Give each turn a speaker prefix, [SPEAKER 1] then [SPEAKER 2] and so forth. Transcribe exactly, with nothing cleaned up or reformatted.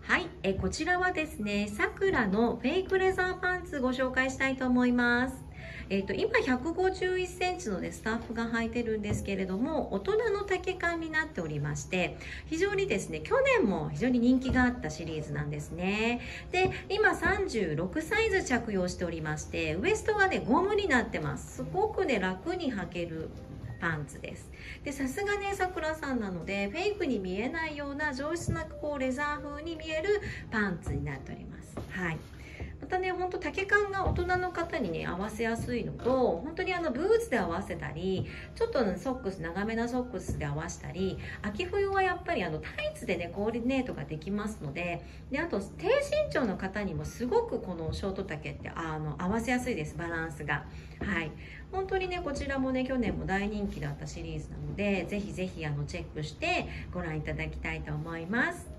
[SPEAKER 1] はい、えこちらはですね、さくらのフェイクレザーパンツご紹介したいと思います。えっと、今ひゃくごじゅういっセンチのでスタッフが履いてるんですけれども、大人の丈感になっておりまして、非常にですね、去年も非常に人気があったシリーズなんですね。で、今さんじゅうろくサイズ着用しておりまして、ウエストがね、ゴムになってます。すごくね、楽に履けるパンツです。で、さすがね、さくらさんなので、フェイクに見えないような上質なこうレザー風に見えるパンツになっております。はい。またね、ほんと丈感が大人の方にね合わせやすいのと、本当にあのブーツで合わせたり、ちょっとソックス長めなソックスで合わせたり、秋冬はやっぱりあのタイツでねコーディネートができますので、であと低身長の方にもすごくこのショート丈ってあの合わせやすいです。バランスが。はい。本当にね、こちらもね去年も大人気だったシリーズなので、ぜひぜひあのチェックしてご覧いただきたいと思います。